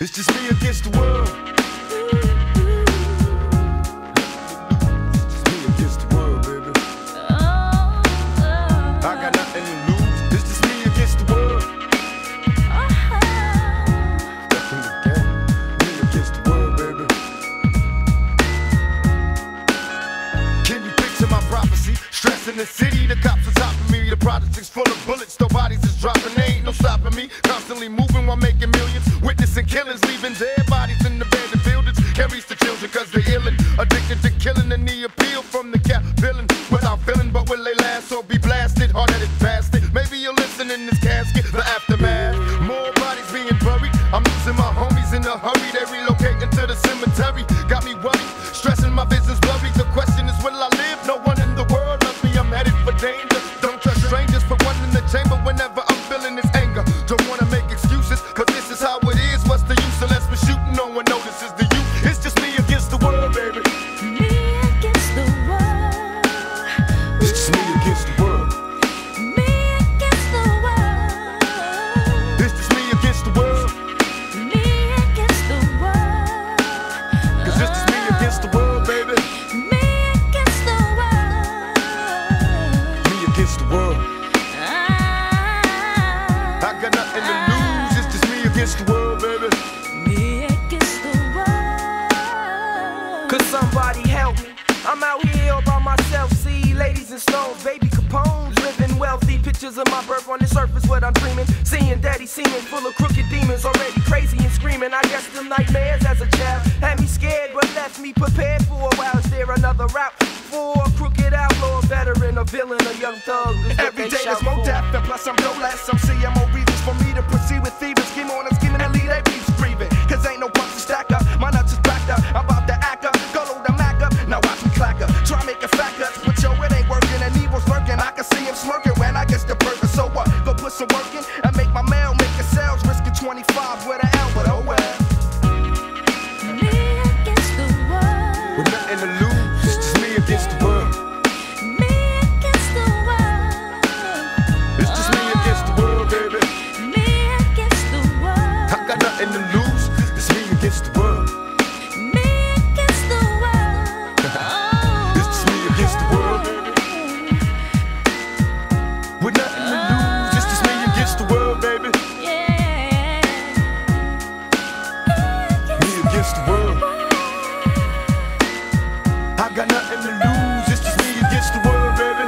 It's just me against the world. It's just me against the world, baby. I got nothing to lose. It's just me against the world. Step in the game. Me against the world, baby. Can you picture my prophecy? Stress in the city, the cops are topping me. The project's full of bullets, no bodies is dropping. They ain't no stopping me. Constantly moving while making millions. Witnessing killings, leaving dead bodies in the abandoned buildings. Can't reach the children cause they're illin'. Addicted to killing and the appeal from the cap villain. Without feeling, but will they last or be blasted? Hard-headed bastard. Maybe you'll listen in this casket, the aftermath. More bodies being buried. I'm losing my homies in a hurry. They relocating to the cemetery. Got me worried, stressing my vision's blurry. The question is, will I live? No one in the world loves me. I'm headed for danger. Don't trust strangers. Put one in the chamber whenever I'm feeling this anger. Don't wanna make excuses, cause this is how it is. What's the use unless we're shooting? No one notices the youth. It's just me against the world, baby. Me against the world. It's just me against the world. Me against the world. It's just me against the world. Me against the world. Cause it's just me against the world, baby. Me against the world. Me against the world. I got nothing to lose. It's just me against the world, baby. Me against the world. Could somebody help me? I'm out here all by myself. See ladies in stones, baby Capones, living wealthy. Pictures of my birth on the surface, what I'm dreaming. Seeing daddy seeming full of crooked demons, already crazy and screaming. I guess them nightmares as a child had me scared, but left me prepared for a while. Is there another route for a crooked outlaw, a veteran, a villain, a young thug? Every day there's more death, and plus I'm no less. Some CMO reasons for me to proceed with thieves. Scheme on and scheming and lead they beefs grieving. Cause ain't no punch to stack up. My nuts is backed up. I'm about to act up. Go load the Mac up. Now watch me clack up. Try make a fat cuts, but yo, it ain't working. And evil's lurking. I can see him smirking when I get the burger. So what? Go put some work in and make my mail, make a sales. Risking 25 with an L, but oh well. Me against the world. With nothing to lose. It's just me against the world. Me against the world. It's just me against the world, baby. Me against the world. I got nothing to lose. It's me against the world. Me against the world. It's just me against the world, baby. With nothing to lose. It's just me against the world, baby. Yeah. Me against the world. I got nothing to lose. It's just me against the world, baby.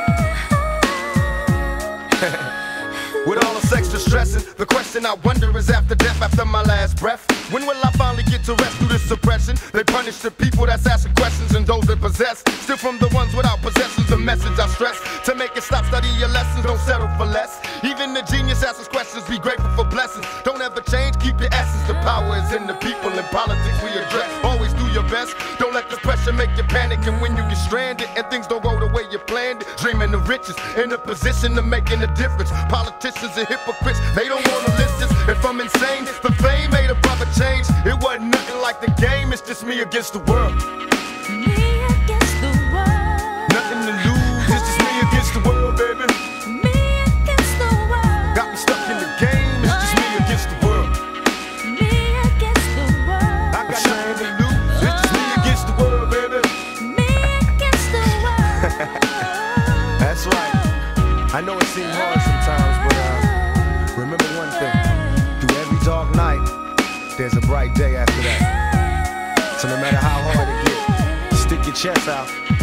With all this extra stressing, the question I wonder is after death, after my last breath, when will I finally get to rest through this suppression? They punish the people that's asking questions and those that possess. Still from the ones without possessions, the message I stress. To make it stop, study your lessons, don't settle for less. Even the genius asks questions, be grateful for blessings. Don't ever change, keep your essence. The power is in the people, in politics we address. Always do your best, don't let the pressure make you panic. And when you get stranded and things don't go the way you planned it, dreaming of riches, in a position of making a difference. Politicians are hypocrites, they don't wanna listen. If I'm insane, the fame made a brother change. It wasn't nothing like the game, it's just me against the world. Me against the world. Nothing to lose, it's just me against the world, baby. Me against the world. Got me stuck in the game, it's just me against the world. Me against the world. I got nothing to lose, it's just me against the world, baby. Me against the world. That's right. I know it seems hard sometimes, but remember one thing. Through every dark night, there's a bright day after that. So no matter how hard it gets, stick your chest out